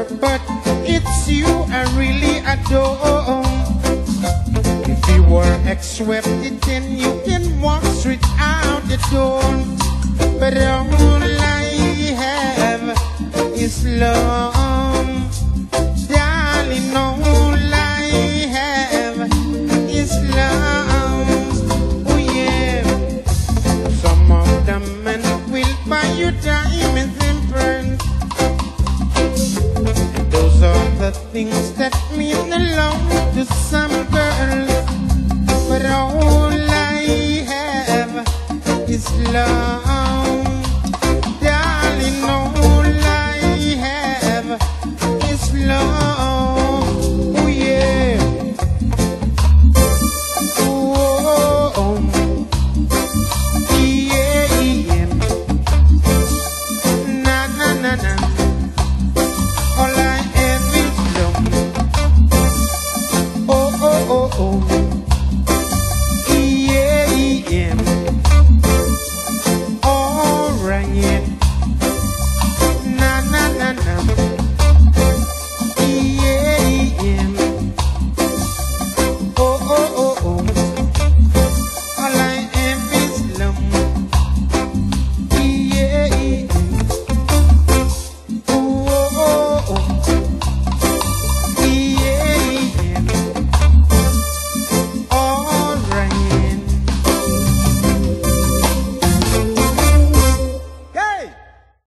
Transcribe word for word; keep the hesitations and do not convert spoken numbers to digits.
but it's you I really adore. If you were ex-swept, then you can walk straight out the door. But all I have is love, darling. All I have is love. Oh yeah. Some of them men will buy you diamonds and pearls. Those are the things that mean a lot to some girls. But all I have is love.